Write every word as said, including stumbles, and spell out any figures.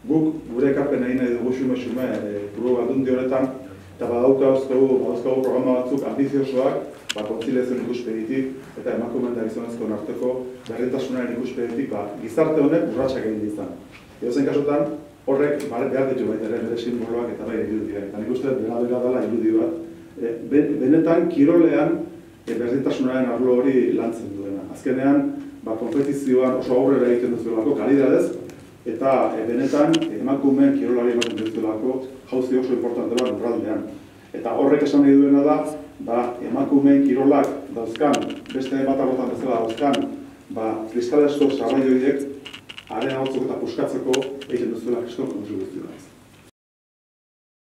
guk gure ekarpen egin nahi dugu xume-xume buru aldundi honetan, eta badauzkagu programa batzuk ambiziosoak, kontziliazioen ikuspegitik eta emakumeen eta gizonezkoen arteko berdintasunaren ikuspegitik gizarte honek urratsak egin ditzan. Edozein kasutan, horrek behar ditu baita ere bere simboloak eta bai irudiak. Eta nik uste bera bera dela irudi bat. Benetan, kirolean berdintasunaren arlo hori lantzen duena. Azkenean, konpetizioan oso aurrera egiten duzuelako, kalidadez, eta benetan emakumeen kirolari ematen duzuelako jauzi oso importante bat lurraldean. Eta horrek esan nahi duena da, emakumeen kirolak dauzkan, beste bat agotan bezala dauzkan, kristalezko sarraioiek arenagotzeko eta puskatzeko egiten duzuela kriston kontribuzioa.